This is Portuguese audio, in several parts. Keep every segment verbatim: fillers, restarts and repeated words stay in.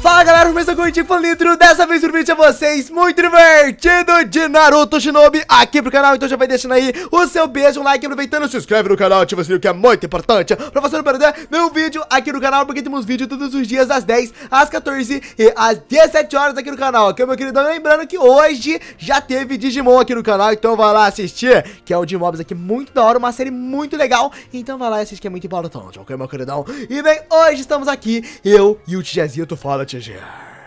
Fala galera, começa com o Tifalintro. Dessa vez o vídeo a vocês muito divertido de Naruto Shinobi aqui pro canal. Então já vai deixando aí o seu beijo, um like, aproveitando, se inscreve no canal, ativa o sininho que é muito importante pra você não perder nenhum vídeo aqui no canal, porque temos vídeo todos os dias às dez, às quatorze e às dezessete horas aqui no canal, ok, meu querido? Lembrando que hoje já teve Digimon aqui no canal, então vai lá assistir, que é o de mobs aqui muito da hora, uma série muito legal. Então vai lá e assiste, que é muito importante, ok, meu queridão? E bem, hoje estamos aqui, eu e o Tijezito. Fala, T G.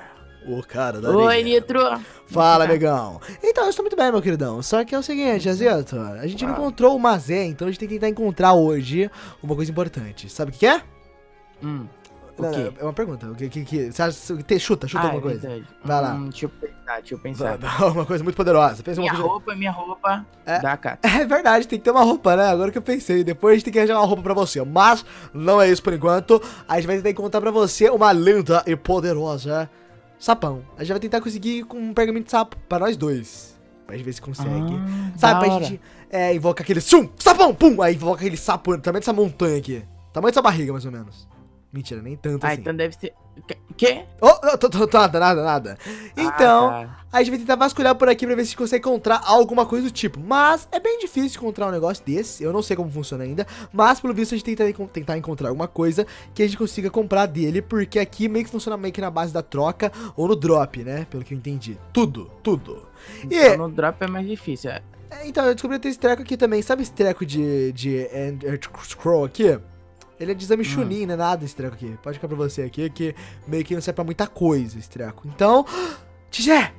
O cara da Oi, Nitro. Fala, amigão. Então, eu estou muito bem, meu queridão. Só que é o seguinte, Tijezito, a gente não encontrou o Mazé, então a gente tem que tentar encontrar hoje uma coisa importante. Sabe o que, que é? Hum. O Não, quê? não, é uma pergunta. O que, que, que você acha, te- chuta, chuta Ah, alguma é coisa. verdade. Vai lá. Hum, deixa eu pensar, deixa eu pensar. Uma coisa muito poderosa. Pensa uma Minha coisa... roupa, minha roupa É. da Kata. É verdade, tem que ter uma roupa, né? Agora que eu pensei. Depois a gente tem que arranjar uma roupa pra você. Mas não é isso por enquanto. A gente vai tentar encontrar pra você uma linda e poderosa sapão. A gente vai tentar conseguir com um pergaminho de sapo pra nós dois. Pra gente ver se consegue. Ah, Sabe, da pra hora. gente é, invocar aquele sum, sapão, pum. Aí invoca aquele sapo, tamanho dessa montanha aqui. Tamanho dessa barriga, mais ou menos. Mentira, nem tanto Ah, assim. então deve ser... Quê? Quê? Oh, não, tô, tô, tô, nada, nada, nada. Então, Ah, tá. a gente vai tentar vasculhar por aqui pra ver se a gente consegue encontrar alguma coisa do tipo. Mas é bem difícil encontrar um negócio desse. Eu não sei como funciona ainda. Mas pelo visto a gente tenta tentar encontrar alguma coisa que a gente consiga comprar dele. Porque aqui meio que funciona meio que na base da troca ou no drop, né? Pelo que eu entendi. Tudo, tudo. E, Então, no drop é mais difícil. é. é, então, eu descobri que tem esse treco aqui também. Sabe esse treco de, de Ender Scroll aqui? Ele é de exame Chunin, não é nada esse treco aqui. Pode ficar pra você aqui, que meio que não serve pra muita coisa esse treco. Então, Tijé!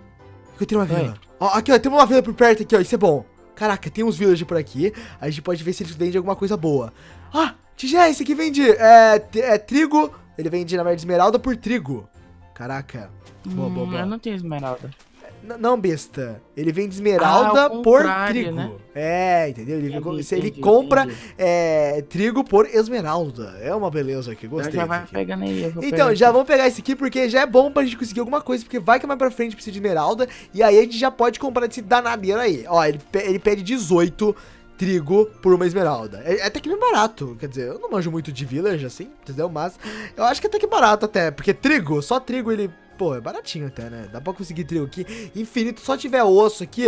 Eu tenho uma vila. Ó, aqui, ó, tem uma vila por perto aqui, ó. Isso é bom. Caraca, tem uns villagers por aqui. A gente pode ver se eles vendem alguma coisa boa. Ah, Tijé, esse aqui vende é, é trigo. Ele vende, na verdade, esmeralda por trigo. Caraca. Boa, Hum, boa, boa. Eu não tenho esmeralda. N- Não, besta. Ele vende esmeralda Ah, ao por contrário, trigo. né? É, entendeu? Ele, Entendi, se ele entendi, compra entendi. é, trigo por esmeralda. É uma beleza aqui, Então gostei. já vai desse aqui. pegando aí. eu vou Então, pegar já aqui. vamos pegar esse aqui porque já é bom pra gente conseguir alguma coisa. Porque vai que mais pra frente precisa de esmeralda. E aí a gente já pode comprar esse danadeiro aí. Ó, ele, pe- ele pede dezoito trigo por uma esmeralda. É, é até que bem barato. Quer dizer, eu não manjo muito de village assim, entendeu? Mas eu acho que é até que barato até. Porque trigo, só trigo ele... Pô, é baratinho até, né? Dá pra conseguir trigo aqui. Infinito, só tiver osso aqui.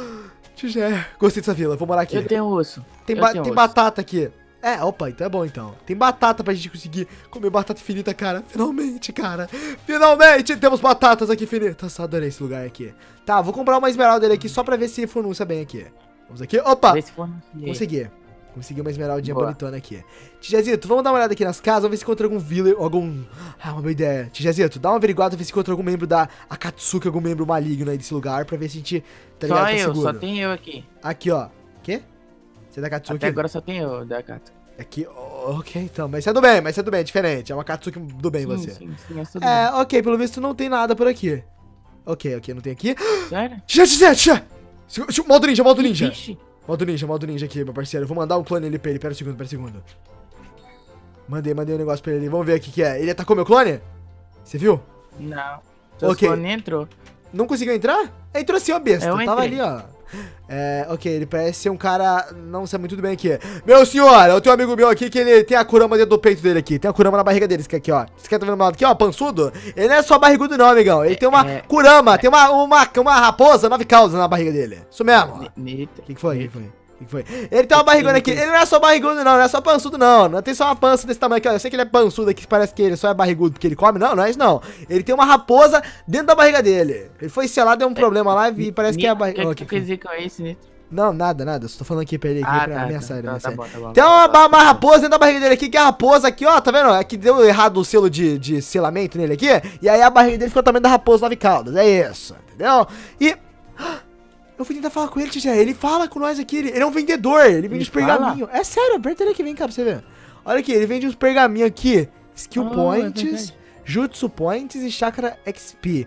Tijé, gostei dessa vila, vou morar aqui. Eu tenho osso. Tem, eu ba- tenho tem osso. batata aqui. É, opa, então é bom então. Tem batata pra gente conseguir comer batata infinita, cara. Finalmente, cara. Finalmente temos batatas aqui infinitas. Adorei esse lugar aqui. Tá, vou comprar uma esmeralda dele aqui só pra ver se pronuncia bem aqui. Vamos aqui. Opa! Vê se for no- Consegui. Consegui uma esmeraldinha Boa. bonitona aqui. Tijezito, vamos dar uma olhada aqui nas casas, vamos ver se encontra algum viller, algum... Ah, uma boa ideia. Tijezito, dá uma averiguada, ver se encontra algum membro da Akatsuki, algum membro maligno aí desse lugar, pra ver se a gente, tá ligado, Só tá eu, seguro. só tem eu aqui. Aqui, ó. Quê? Você é da Akatsuki? Até agora só tem eu da Kata. Aqui, oh, ok, então. Mas você é do bem, mas você é do bem, é diferente. É uma Akatsuki do bem, Sim, você. sim, sim, eu sou do É, ok, pelo visto não tem nada por aqui. Ok, ok, não tem aqui. bem. Sério? Tijé, Tijé, Tijé! Se- se- Modo ninja, modo ninja. Vixe. Modo ninja, modo ninja aqui, meu parceiro. Eu vou mandar um clone ali pra ele. Pera um segundo, pera um segundo. Mandei, mandei um negócio pra ele. Vamos ver o que que é. Ele atacou meu clone? Você viu? Não. Seu Ok. clone entrou. Não conseguiu entrar? Entrou sim, ó, besta. Eu Tava entrei. ali, ó. É, ok, ele parece ser um cara... Não sei muito bem aqui. Meu senhor, eu tenho um amigo meu aqui que ele tem a Kurama dentro do peito dele aqui. Tem a Kurama na barriga dele, esse aqui, ó. Esse aqui tá vendo meu lado aqui, ó, pançudo. Ele não é só barrigudo não, amigão. Ele tem uma é- Kurama, tem uma, uma, uma raposa, nove caudas na barriga dele. Isso mesmo. Nita. O que, que foi? O que, que foi? O que, que foi? Ele tem uma barrigona aqui. Ele não é só barrigudo, não. Não é só pançudo, não. Não tem só uma pança desse tamanho aqui, ó. Eu sei que ele é pançudo aqui, parece que ele só é barrigudo porque ele come. Não, não é isso, não. Ele tem uma raposa dentro da barriga dele. Ele foi selado, deu um problema lá e parece que é a Nita, barriga. O que, que tu quer dizer com isso, Nito? Não, nada, nada. Só tô falando aqui pra ele aqui Ah, pra tá, ameaçar ele. tá, ameaçar tá ele. bom, tá bom. Tem uma, uma raposa dentro da barriga dele aqui, que é a raposa aqui, ó, tá vendo? É que deu errado o selo de, de selamento nele aqui, e aí a barriga dele ficou também da raposa nove caudas, é isso, entendeu? E... Eu fui tentar falar com ele, Tijé, ele fala com nós aqui, ele, ele é um vendedor, ele vende Ele uns pergaminhos. É sério, aperta ele aqui, vem cá pra você ver. Olha aqui, ele vende uns pergaminhos aqui, skill Ah, é points, verdade. jutsu points e chakra X P.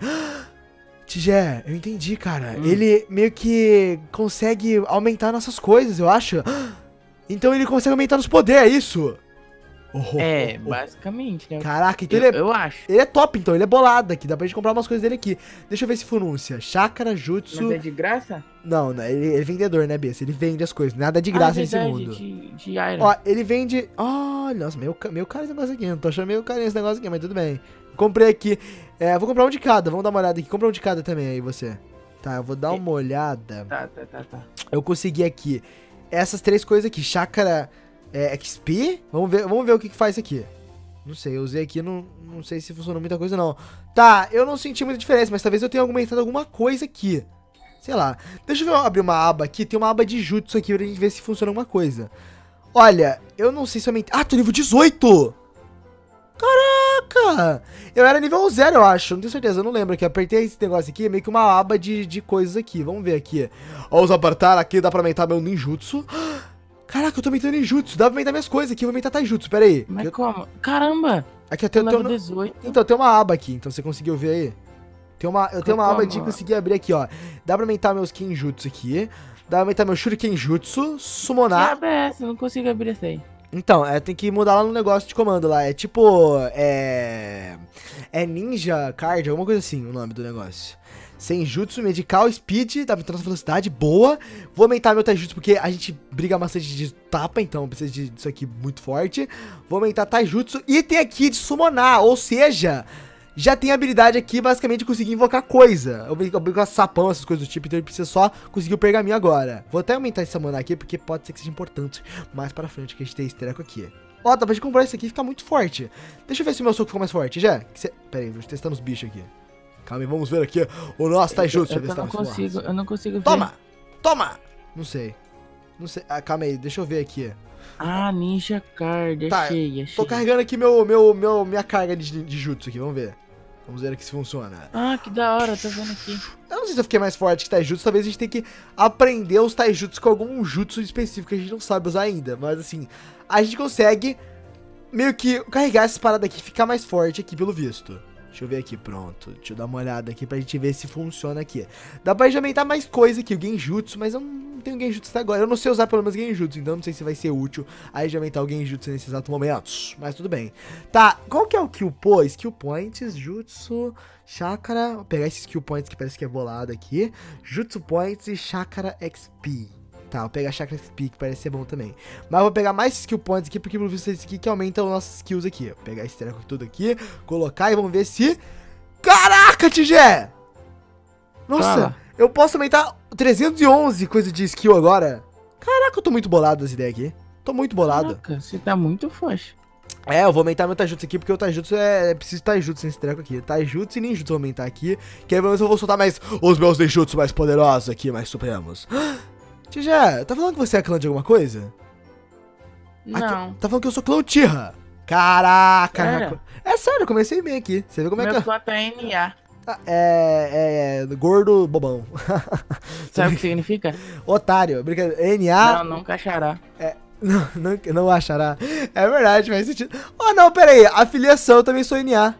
Tijé, eu entendi, cara. Hum. Ele meio que consegue aumentar nossas coisas, eu acho. Então ele consegue aumentar nos poderes, é isso? Oh, É, oh, oh. basicamente, né? Caraca, então Eu, ele é, eu acho. ele é top, então. Ele é bolado aqui. Dá pra gente comprar umas coisas dele aqui. Deixa eu ver se Funúncia. Chakra, Jutsu... Mas é de graça? Não, não. Ele, ele é vendedor, né, Bessa? Ele vende as coisas. Nada de graça ah, nesse verdade, mundo. De, de Iron. Ó, ele vende... Oh, nossa, meio, ca- meio caro esse negócio aqui. Não tô achando meio caro esse negócio aqui, mas tudo bem. Comprei aqui. É, vou comprar um de cada. Vamos dar uma olhada aqui. Compra um de cada também aí, você. Tá, eu vou dar uma olhada. Tá, tá, tá, tá. Eu consegui aqui essas três coisas aqui. Chácara é, X P. Vamos ver, vamos ver o que, que faz isso aqui. Não sei, eu usei aqui, não, não sei se funcionou muita coisa não. Tá, eu não senti muita diferença, mas talvez eu tenha aumentado alguma coisa aqui. Sei lá. Deixa eu ver, abrir uma aba aqui. Tem uma aba de jutsu aqui pra gente ver se funciona alguma coisa. Olha, eu não sei se eu aumentei... Ah, tô nível dezoito! Caraca! Eu era nível zero, eu acho. Não tenho certeza, eu não lembro aqui. Apertei esse negócio aqui, é meio que uma aba de, de coisas aqui. Vamos ver aqui. Vamos apertar aqui, dá pra aumentar meu ninjutsu. Caraca, eu tô aumentando ninjutsu. Dá pra aumentar minhas coisas aqui. Eu vou aumentar taijutsu, pera aí. Mas eu... como? Caramba! Aqui eu tenho... Eu tenho... dezoito. Então, tem uma aba aqui. Então, você conseguiu ver aí? Tem uma... Eu tenho uma Como? aba de conseguir abrir aqui, ó. Dá pra aumentar meus kinjutsu aqui. Dá pra aumentar meu shurikenjutsu. Que Summonar... aba é essa? Eu não consigo abrir essa aí. Então, é, tem que mudar lá no negócio de comando lá. É tipo. É. É Ninja Card, alguma coisa assim o nome do negócio. Senjutsu, Medical, Speed, dá pra entrar na velocidade, boa. Vou aumentar meu Taijutsu porque a gente briga bastante de tapa, então precisa de, disso aqui muito forte. Vou aumentar Taijutsu e tem aqui de summonar, ou seja, já tem habilidade aqui basicamente de conseguir invocar coisa. Eu brinco com sapão, essas coisas do tipo, então ele precisa só conseguir o pergaminho agora. Vou até aumentar esse summonar aqui porque pode ser que seja importante mais pra frente que a gente tem esse treco aqui. Ó, dá pra gente comprar isso aqui e ficar muito forte. Deixa eu ver se o meu soco ficou mais forte, já. Cê... Pera aí, vou testar nos bichos aqui. Calma aí, vamos ver aqui o nosso Taijutsu. Eu, eu, eu, não consigo, eu não consigo ver. Toma! Toma! Não sei. Não sei. Ah, calma aí, deixa eu ver aqui. Ah, Ninja Card, Tá, achei, achei. Tô carregando aqui meu, meu, meu, minha carga de, de jutsu aqui, vamos ver. Vamos ver aqui se funciona. Ah, que da hora, tô vendo aqui. Eu não sei se eu fiquei mais forte que Taijutsu, talvez a gente tenha que aprender os Taijutsu com algum jutsu específico que a gente não sabe usar ainda. Mas assim, a gente consegue meio que carregar essa parada aqui e ficar mais forte aqui pelo visto. Deixa eu ver aqui, pronto. Deixa eu dar uma olhada aqui pra gente ver se funciona aqui. Dá pra gente aumentar mais coisa aqui, o Genjutsu, mas eu não tenho Genjutsu até agora. Eu não sei usar pelo menos Genjutsu, então não sei se vai ser útil aí de aumentar o Genjutsu nesse exato momento. Mas tudo bem. Tá, qual que é o Kill Point? Skill Points, Jutsu, Chakra. Vou pegar esse Skill Points que parece que é bolado aqui. Jutsu Points e Chakra X P. Tá, vou pegar Chakra X P, que parece ser bom também. Mas eu vou pegar mais skill points aqui, porque pelo visto é esse aqui que aumenta os nossos skills aqui. Vou pegar esse treco tudo aqui, colocar e vamos ver se... Caraca, Tigé! Nossa, Fala. Eu posso aumentar trezentos e onze coisa de skill agora. Caraca, eu tô muito bolado das ideias aqui. Tô muito bolado. Caraca, você tá muito forte. É, eu vou aumentar meu Taijutsu aqui, porque o Taijutsu é... é preciso de Taijutsu nesse treco aqui. Taijutsu e Ninjutsu eu vou aumentar aqui, que aí pelo menos eu vou soltar mais os meus Ninjutsu mais poderosos aqui, mais supremos. Tigé, tá falando que você é clã de alguma coisa? Não. Aqui, tá falando que eu sou clã Uchiha. Caraca. Sério? É sério, eu comecei bem aqui. Você vê como é Meu que é? plata é N A. Ah, É, é, gordo bobão. Sabe o que significa? Otário, brincadeira. N A. Não, não cachará. Não, não, não achará. É verdade, faz sentido. Oh, não, pera aí. Afiliação, eu também sou N A.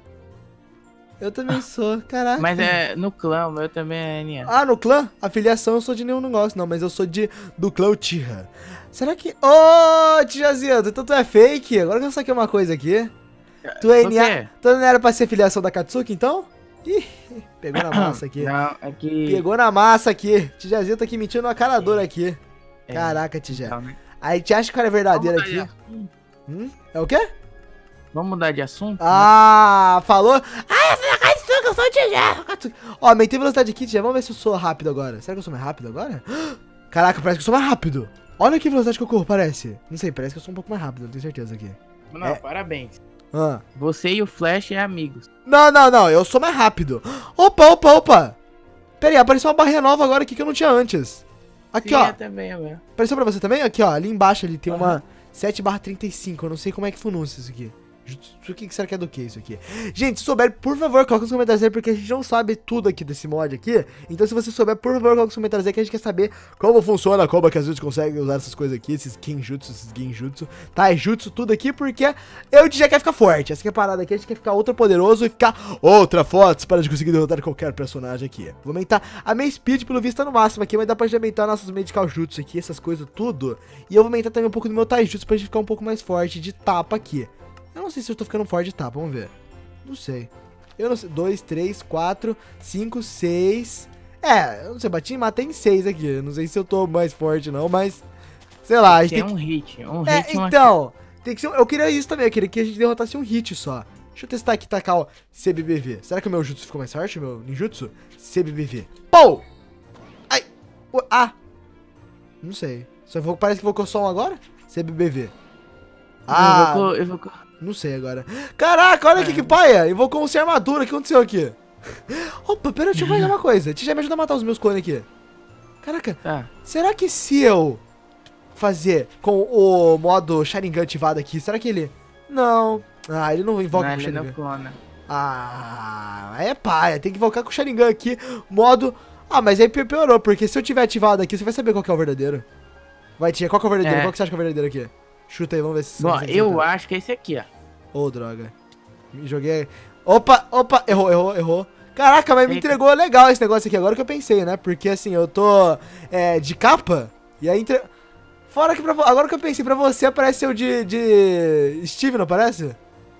Eu também sou, caraca. Mas é no clã, o meu também é N A. Ah, no clã? Afiliação eu sou de nenhum negócio, não, mas eu sou de do clã Uchiha. Será que... Ô, oh, Tijazinho, então tu é fake? Agora que eu saquei uma coisa aqui. Tu é Por N A... quê? Tu não era pra ser filiação da Katsuki, então? Ih, pegou na massa aqui. Não, é que... Pegou na massa aqui. Tijazinho tá aqui mentindo uma cara dura aqui. É. Caraca, Tijé. Então, né? Aí te acha que o cara é verdadeiro Vamos mudar aqui. de assunto? Hum? É o quê? Vamos mudar de assunto? Ah, falou? Ah, eu sou a Katsuki, eu sou o Tijé. Katsuki. Ó, aumentei a velocidade aqui, Tijé. Vamos ver se eu sou rápido agora. Será que eu sou mais rápido agora? Caraca, parece que eu sou mais rápido. Olha que velocidade que eu corro, parece. Não sei, parece que eu sou um pouco mais rápido, não tenho certeza aqui. Não, É. parabéns. Ah. Você e o Flash é amigos. Não, não, não, eu sou mais rápido. Opa, opa, opa. Pera aí, apareceu uma barrinha nova agora aqui que eu não tinha antes. Aqui, Sim, ó. eu também, é meu. Apareceu pra você também? Aqui, ó. Ali embaixo ali tem Aham. uma sete barra trinta e cinco. Eu não sei como é que pronuncia isso aqui. O que será que é do que isso aqui? Gente, se souber, por favor, coloca nos comentários aí, porque a gente não sabe tudo aqui desse mod aqui. Então, se você souber, por favor, coloca nos comentários aí, que a gente quer saber como funciona, como é que a gente consegue usar essas coisas aqui, esses Kinjutsu, esses Genjutsu, Taijutsu, tudo aqui, porque eu já quer ficar forte. Essa que é a parada aqui, a gente quer ficar ultra poderoso e ficar outra fotos para de conseguir derrotar qualquer personagem aqui. Vou aumentar a minha speed, pelo visto, tá no máximo aqui, mas dá pra gente aumentar nossos medical jutsu aqui, essas coisas tudo. E eu vou aumentar também um pouco do meu Taijutsu pra gente ficar um pouco mais forte de tapa aqui. Eu não sei se eu tô ficando forte de tapa, vamos ver. Não sei. Eu não sei. dois, três, quatro, cinco, seis. É, eu não sei, bati e matei em seis aqui. Eu não sei se eu tô mais forte não, mas... Sei lá, a gente Tem tem um hit, um que... É, hit, um então... Tem que ser... Eu queria isso também, eu queria que a gente derrotasse um hit só. Deixa eu testar aqui, tacar o C B B V. Será que o meu jutsu ficou mais forte? O meu ninjutsu? C B B V. Pou! Ai! O, ah! Não sei. Só invocou, parece que invocou só um agora? C B B V. Ah! Invocou, invocou. Não sei agora. Caraca, olha aqui que paia! Invocou um sem armadura. O que aconteceu aqui? Opa, pera, deixa eu fazer uma coisa. Deixa eu me ajudar a matar os meus clones aqui. Caraca, Tá. será que se eu fazer com o modo Sharingan ativado aqui, será que ele... Não. Ah, ele não invoca Não, com o ele não Sharingan. clona. Ah, é paia. Tem que invocar com o Sharingan aqui. Modo... Ah, mas aí piorou, porque se eu tiver ativado aqui, você vai saber qual que é o verdadeiro. Vai, tia, qual que é o verdadeiro? É. Qual que você acha que é o verdadeiro aqui? Chuta aí, vamos ver se... Bom, se- se- eu se- acho que é esse aqui, ó. Ô, droga. Me joguei... Opa, opa, errou, errou, errou. Caraca, mas me Eita. entregou legal esse negócio aqui, agora que eu pensei, né? Porque assim, eu tô é, de capa, e aí entre... Fora que pra... vo- agora que eu pensei, pra você aparece o de, de Steve, não aparece?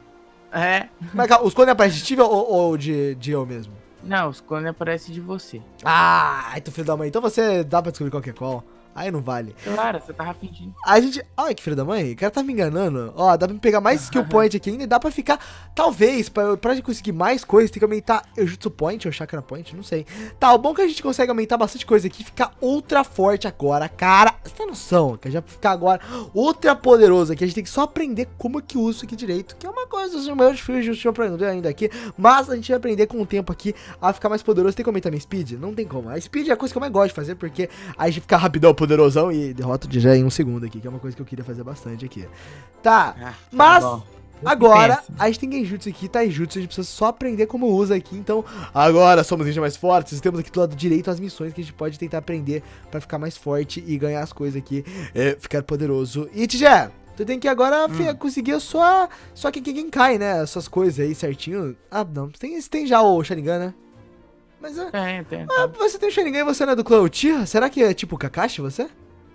É. Mas, calma, os clones aparecem de Steve ou, ou de, de eu mesmo? Não, os clones aparecem de você. Ah, então filho da mãe, então você dá pra descobrir qual que é qual. Aí não vale. Claro, você tava fingindo. A gente... Ai, que filho da mãe, o cara tá me enganando. Ó, dá pra pegar mais skill point aqui ainda e dá pra ficar... Talvez, pra, pra gente conseguir mais coisas, tem que aumentar o jutsu point ou chakra point, não sei. Tá, o bom é que a gente consegue aumentar bastante coisa aqui e ficar ultra forte agora, cara. Você tem noção que a gente vai ficar agora ultra poderoso aqui. A gente tem que só aprender como é que usa isso aqui direito, que é uma coisa assim, meio difícil de aprender ainda aqui. Mas a gente vai aprender com o tempo aqui a ficar mais poderoso. Tem que aumentar minha speed? Não tem como. A speed é a coisa que eu mais gosto de fazer, porque aí a gente fica rapidão, poderosão e derrota de já em um segundo aqui, que é uma coisa que eu queria fazer bastante aqui. Tá, Ah, tá mas bom. agora Pensa. a gente tem genjutsu aqui, taijutsu, a gente precisa só aprender como usa aqui, então agora somos ninjas mais fortes, temos aqui do lado direito as missões que a gente pode tentar aprender pra ficar mais forte e ganhar as coisas aqui, é, ficar poderoso. E Tijé, tu tem que agora fi- conseguir a sua, só que quem cai, né, as suas coisas aí certinho. Ah, não, tem, tem já o Sharingan, né? Mas é... Tem, tem. Ah, você tem o Sharingan e você não é do clã Uchiha? Será que é tipo o Kakashi, você?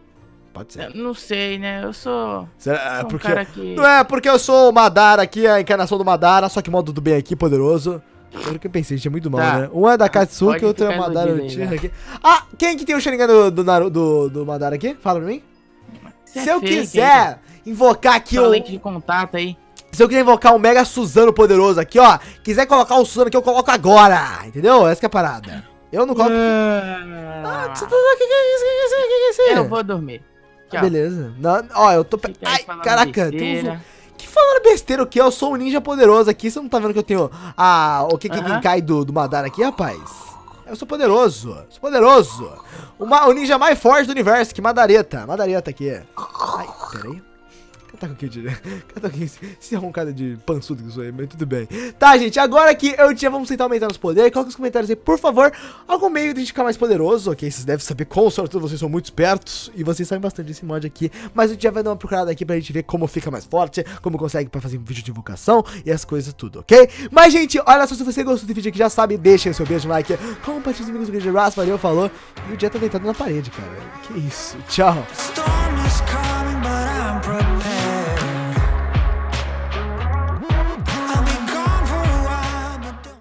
Pode ser. Eu não sei, né? Eu sou, Será? sou um porque... cara que... Não é porque eu sou o Madara aqui, a encarnação do Madara, só que modo do bem aqui, poderoso. Era o que eu pensei, gente, é muito mal, Tá. né? Um é da Katsuki, Pode outro é o ficar Madara iludido aí, Uchiha né? aqui. Ah, quem que tem o Sharingan do, do, Naru- do, do Madara aqui? Fala pra mim. Isso é Se eu fake, quiser invocar aqui Só o... lente de contato aí. Se eu quiser invocar um Mega Suzano poderoso aqui, ó. Quiser colocar o Suzano aqui, eu coloco agora. Entendeu? Essa que é a parada. Eu não coloco... Ah, Ah, você tá... O que que é isso? O que que é isso? O que que é isso? eu vou dormir. Ah, Tchau. beleza. Não, ó, eu tô... Fica aí Ai, falando caraca, tem uns... besteira. Que falando besteira o que? Eu sou um ninja poderoso aqui. Você não tá vendo que eu tenho a... O que que Aham. cai do, do Madara aqui, rapaz? Eu sou poderoso. Sou poderoso. O, ma- o ninja mais forte do universo. Que Madareta. Madareta aqui. Ai, peraí. Tá com o que de... Tá com esse roncada de pançudo que eu sou aí, mas tudo bem. Tá, gente, agora que eu tinha, vamos tentar aumentar nosso poder. Coloca nos comentários aí, por favor, algum meio de a gente ficar mais poderoso, ok? Vocês devem saber, com sorte, vocês são muito espertos e vocês sabem bastante desse mod aqui. Mas a gente já vai dar uma procurada aqui pra gente ver como fica mais forte, como consegue pra fazer um vídeo de invocação e as coisas tudo, ok? Mas, gente, olha só, se você gostou desse vídeo aqui, já sabe, deixa aí o seu beijo, like, compartilha os amigos do grande abraço, valeu, falou. E o dia tá deitado na parede, cara. Que isso, tchau. Storm is coming.